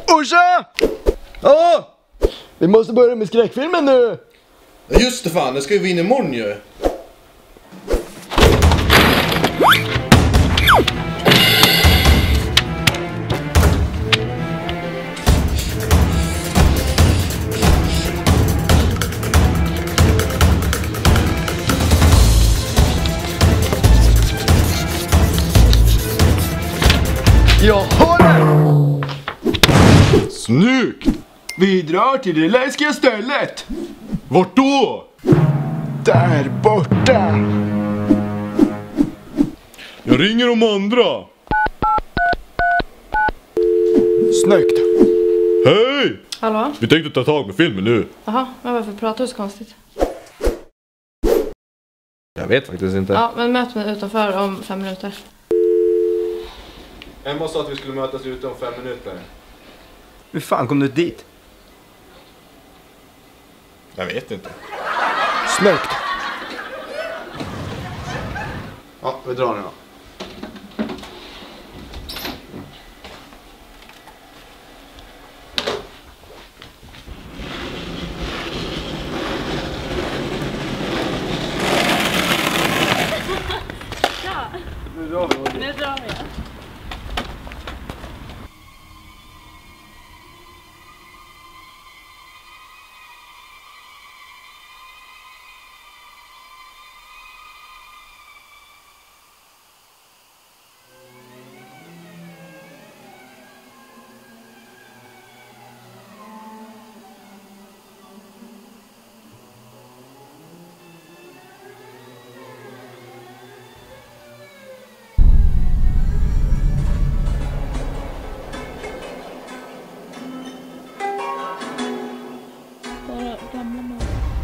Orsa! Ja! Vi måste börja med skräckfilmen nu! Ja just det fan, det ska ju vi in imorgon ju. Jag har den! Snyggt! Vi drar till det läskiga stället! Vart då? Där borta! Jag ringer de andra. Snyggt! Hej! Hallå? Vi tänkte ta tag med filmen nu. Jaha, men varför pratar du så konstigt? Jag vet faktiskt inte. Ja, men möt mig utanför om 5 minuter. Emma sa att vi skulle mötas ute om 5 minuter. Hur fan kom du dit? Jag vet inte. Snyggt! Ja, vi drar nu då. Nu drar vi. Gamla man.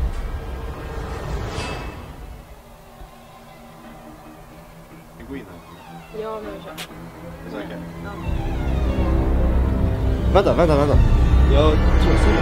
Vi går in här. Ja, men jag kör. Är du säker? Ja. Vänta. Jag tror så.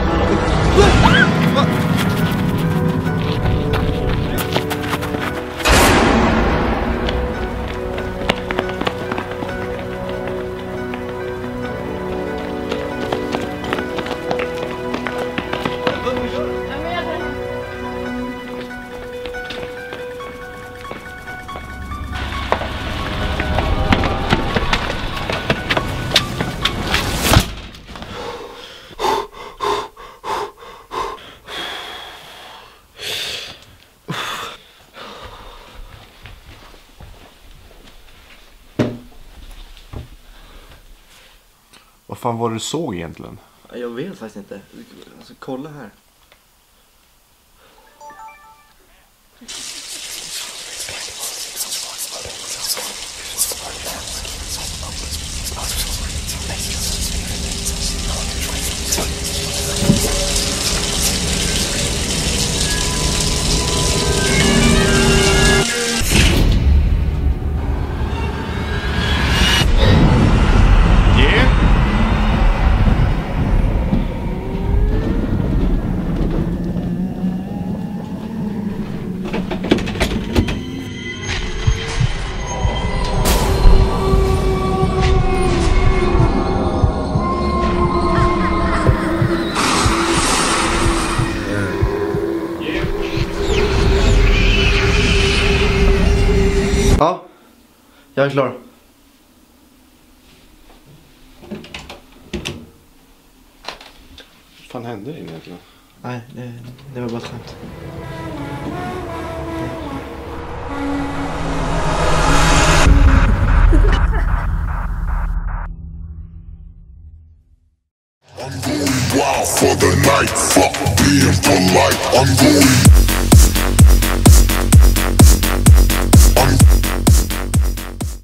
Vad fan var det du såg egentligen? Jag vet faktiskt inte. Alltså, kolla här. Ja, jag är klar. Vad fan hände egentligen? Nej, det var bara ett skämt. I'm going wild for the night, fuck being polite, I'm going